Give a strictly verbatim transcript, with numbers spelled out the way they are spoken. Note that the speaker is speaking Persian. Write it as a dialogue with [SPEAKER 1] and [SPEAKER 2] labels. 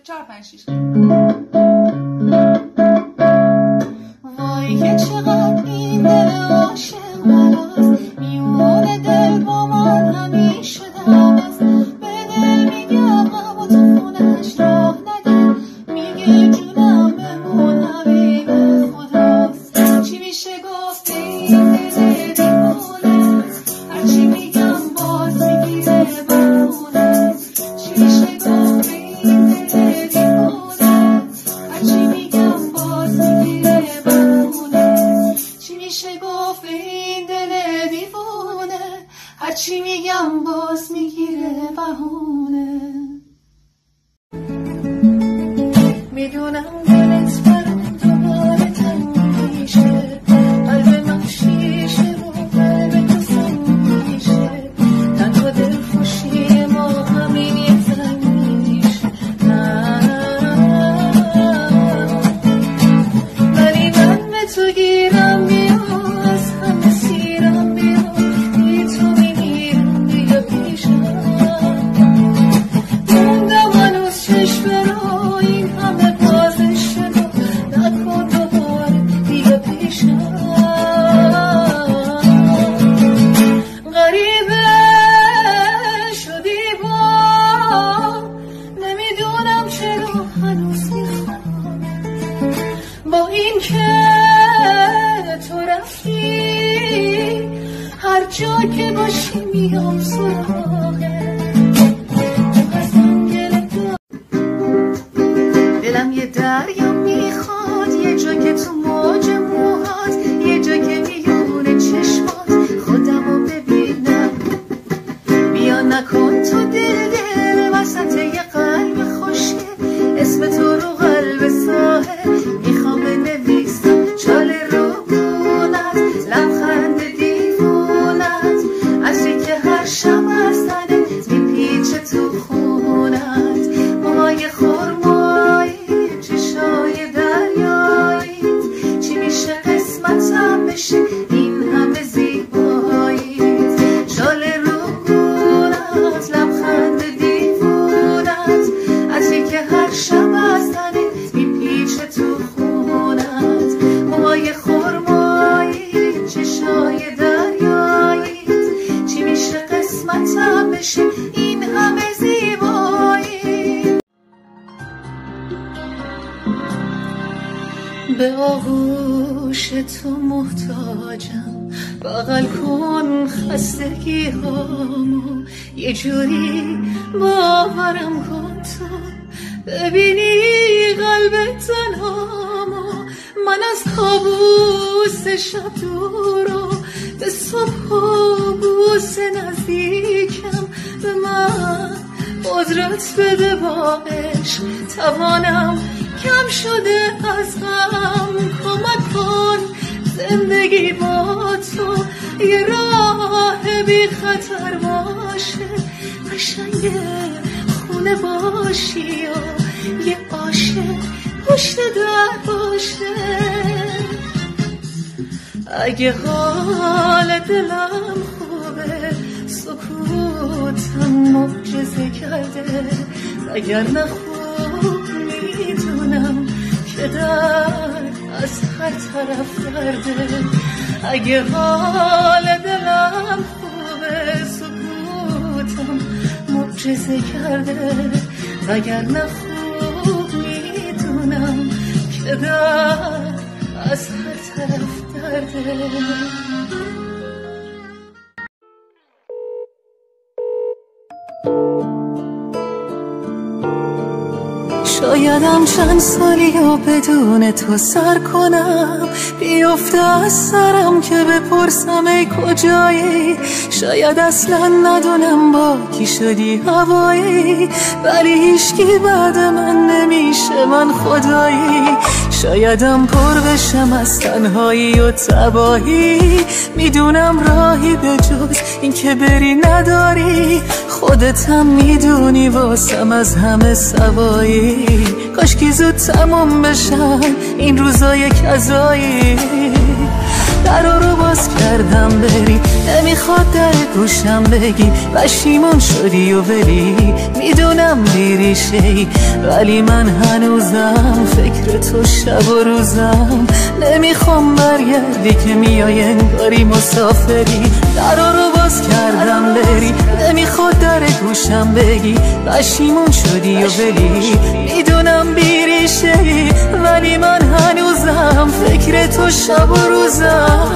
[SPEAKER 1] چهار پنج شیش.
[SPEAKER 2] وای که چقدر این دل عاشق بلاست، میونه دل با من همیشه دمست. به دل میگم غم و تو خونش راه نده، میگه جونم بمون حبیب خداست. چی میشه گفت این دل دیوونه، هرچی میگم باز میگیره بهونه. چی میشه گفت این دل دیوونه، هرچی میگم باز میگیره بهونه. چی میشه گفت این دل دیوونه، هرچی میگم باز میگیره بهونه. میدونم دلت برام دوباره تنگ میشه، قلب من شیشه و قلب تو سنگ میشه. تنها دل خوشی ما همین یه زنگ میشه. ولی من به تو گیرم میام، از همه سیرم میام، بی تو میمیرم بیا پیشم. موندم هنوز چشم رو این همه بازش رو نکن دوباره بیا پیشم. غریبه شدی با نمیدونم چرا هنوز میخوام، با این که تو رفتی هر جا که باشی میام سراغه. دلم یه دریا میخواد، یه جا که تو موج موهات، یه جا که میونه چشمات خودمو ببینم. بیا نکن تو دل دل وسط یه قلب خوشگل، اسم تو رو قلب ساحل میخوام بنویسم. چال روبونت، لبخند دیوونت، عطری که هر شب از تنت میپیچه تو خونت. موهای خرمایی، چشای دریاییت، چی میشه قسمتم بشه این همه زیباییت. شال روبونت، لبخند دیوونت، عطری که هر شب از تنت میپیچه تو خونت. موهای خرمایی، چشای دریاییت، چی میشه قسمتم بشه این همه زیباییت. به آغوش تو محتاجم، بغل کن خستگی هامو، یه جوری باورم کن تو ببینی قلب تنهامو. من از کابوس شب دورو به صبح و بوس نزدیکم. به من قدرت بده با عشق، توانم کم شده از غم. کمک کن زندگی با تو یه راه بی خطر باشه. قشنگ خونه باشی و یه عاشق پشت در باشه. اگه حال دلم خوبه سکوتم معجزه کرده، اگر نه خوب میدونم که درد از هر طرف درده. اگه حال دلم خوبه سکوتم معجزه کرده، اگر نه خوب میدونم که درد از هر طرف درده. شایدم چند سالی و بدون تو سر کنم، بیفته از سرم که بپرسم ای کجایی. شاید اصلا ندونم با کی شدی هوایی، ولی هیچکی بعد من نمیشه من خدایی. شایدم پر بشم از تنهایی و تباهی، میدونم راهی به جز این که بری نداری. خودتم میدونی واسم از همه سوایی، کاشکی زود تموم بشن این روزای کذایی. در رو
[SPEAKER 1] باز کردم بری، نمیخواد در گوشم بگی پشیمون شدی و ولی میدونم بیریشه‌ای، ولی من هنوزم فکر تو شب و روزم. نمیخوام برگردی که میای انگاری مسافری، درا رو باز کردم بری، نمیخواد در گوشم بگی پشیمون شدی و ولی میدونم بیریشه‌ای، ولی من هنوزم فکر تو شب و روزم.